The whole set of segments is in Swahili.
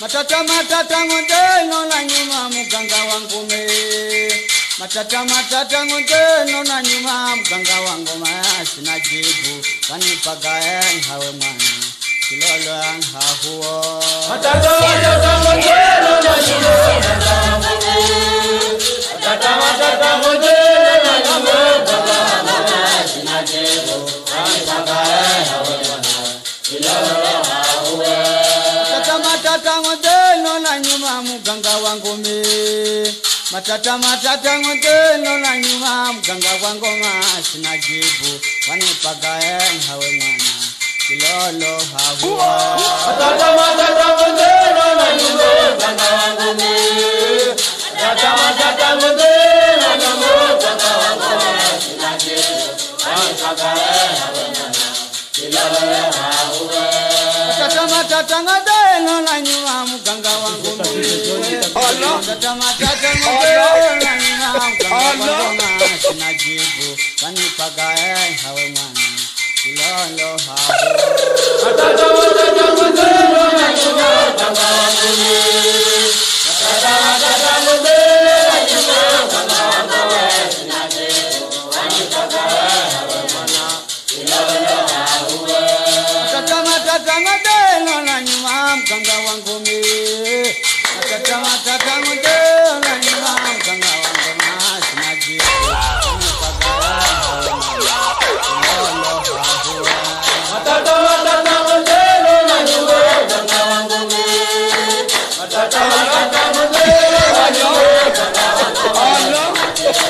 Matata matata ngondeno na nyuma muganga wangu me. Matata matata ngondeno na nyuma muganga wangu ma sina jibu kanipagaye hawe mwana kilolo hahuo. Matata matata ngondeno na nyuma muganga wangu me. Matata matata ngondeno na nyuma muganga wangu ma sina jibu kanipagaye hawe mwana kilolo hahuo. Matata ngondeno na nyuma muganga wangu me. Matata matata ngondeno na nyuma muganga wangu ma sina jibu kanipagaye hawe mwana kilolo hahuo. Matata matata ngondeno na nyuma muganga wangu me. Matata matata ngondeno na nyuma muganga wangu ma sina jibu kanipagaye hawe mwana kilolo hahuo. Matata matata ngondeno na nyuma muganga wangu me. Matata matata ngondeno na nyuma muganga wangu ma sina jibu kanipagaye hawe mwana kilolo hahuo. Matata matata ngondeno na nyuma muganga wangu me. Matata matata ngondeno na nyuma muganga wangu ma sina jibu kanipagaye hawe mwana kilolo hahuo. Matata matata ngondeno na nyuma muganga wangu me. Matata matata ngondeno na nyuma muganga wangu ma sina jibu kanipagaye hawe mwana kilolo hahuo. Matata matata ngondeno na nyuma muganga wangu me. Matata matata ngondeno na nyuma muganga wangu ma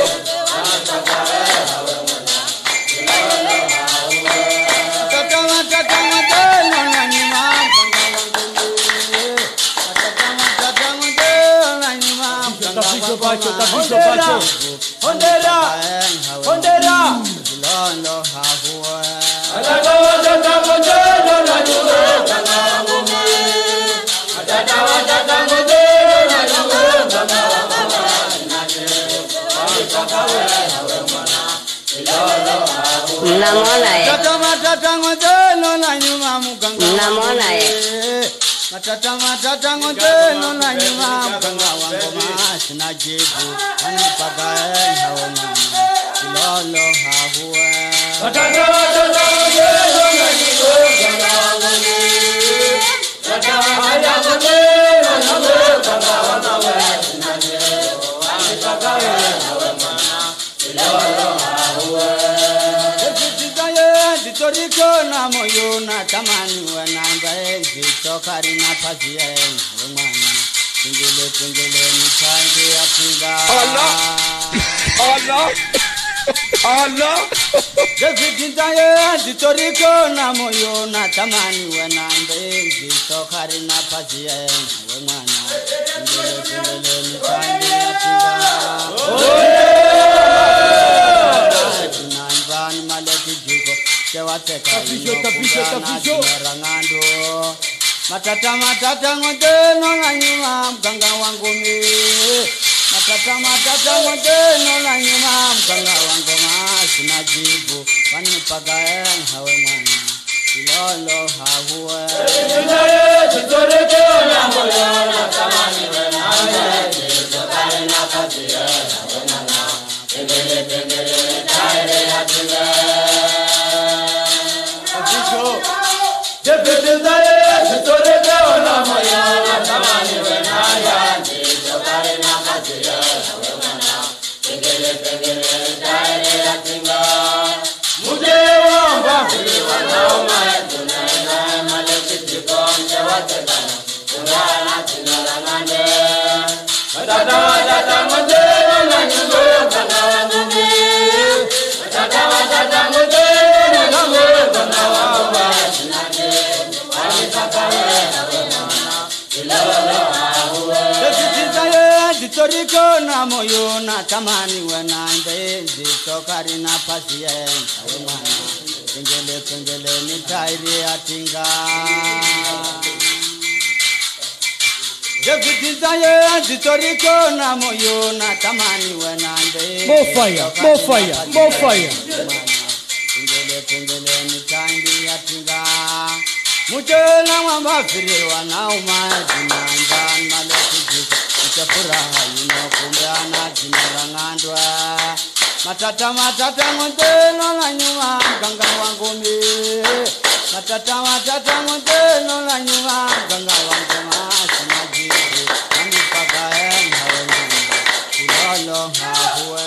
kanipagaye hawe mwana kilolo hahuo. Matata matata ngondeno na nyuma muganga wangu me. Matata matata ngondeno na nyuma muganga wangu ma Hondera, hondera, hondera. kilolo hahuo. Matata matata ngondeno na nyuma muganga wangu me. Matata matata ngondeno na nyuma muganga wangu ma sina jibu kanipagaye hawe mwana kilolo hahuo. Mnamwona ye? Matata matata ngondeno na nyuma muganga Mnamwona ye? Matata matata ngondeno na nyuma muganga wangu ma sina jibu kanipagaye hawe mwana kilolo hahuo. Matata matata ngondeno na nyuma muganga wangu me. Matata matata ngondeno na nyuma muganga wangu ma sina jibu kanipagaye hawe mwana kilolo hahuo. Zitikaye zitoriko na moyo na tamani wananga zitokari na pazia hawe mwana tungele tungele nitange atinga. Allah Allah Zitikaye zitoriko na moyo na tamani wananga zitokari na pazia hawe mwana tungele tungele nitange atinga. Nambani maleki jiko chewateka Tapisho. rangando. Matata matata ngondeno na nyuma muganga wangu me. Matata matata ngondeno na nyuma muganga wangu ma sina jibu kanipagaye hawe mwana kilolo hahuo. Zitoriko na moyo na tamani wenande zitokari na pazia hawe mwana pengele pengele ni tairi atinga. Zititaye zitoriko na moyo na tamani wenande More fire. Pengele pengele ni tairi atinga. Mutela mwamba fire wana umaji nande furaha inokumbana tinarangandwa matata ngoteno la nyuma mganga wangu mi matata ngoteno la nyuma mganga wangu masina jibu kanipaka hawe kilolo hawe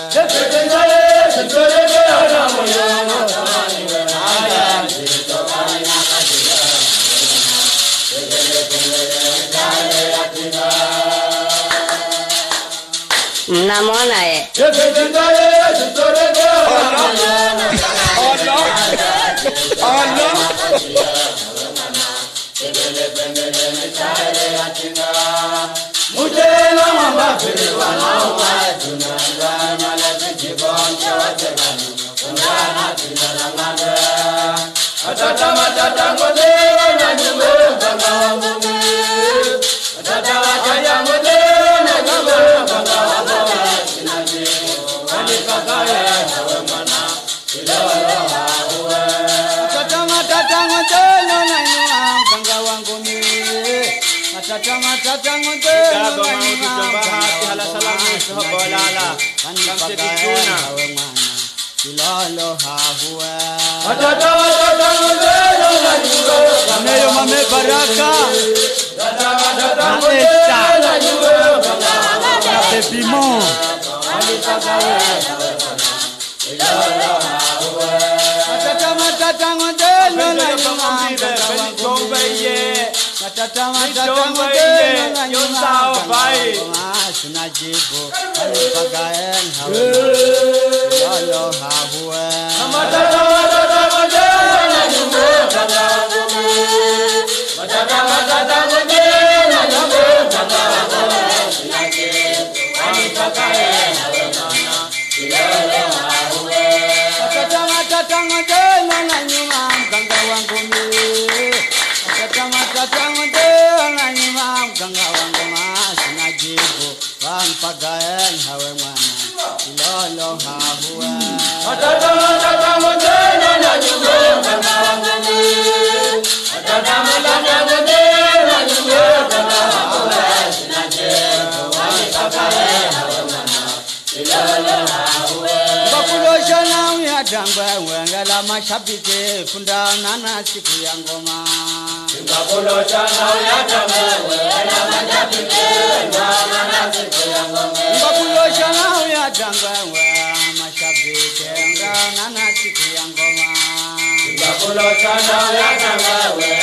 Mnamwona ye? Matata ngoteno la nyuma hala salamu sobolala kamse kituna kilolo hawe matata ngoteno la nyuma nayo mame baraka matata ngoteno la nyuma na pepimo matata ngoteno la nyuma matata ngoteno la nyuma sina jibu alipagaen hawe lolo hawe matata ngoteno la nyuma matata ngoteno la nyuma sina jibu alipagaen hawe lolo hawe matata ngoteno la nyuma mganga wangu mi matata ngoteno la nyuma mganga wangu masina jibu wampagaen hawe mwana kilolo hawe matata ngoteno la nyuma mganga wangu mi matata ngoteno la nyuma mganga wangu masina jibu wampagaen hawe mwana kilolo hawe bakulosha na uyatangwa wengela mashabiki fundana na siku ya ngoma bakulosha na uyatangwa wengela mashabiki fundana na siku ya ngoma bakulosha na uyatangwa mashabiki fundana na siku ya ngoma bakulosha na uyatangwa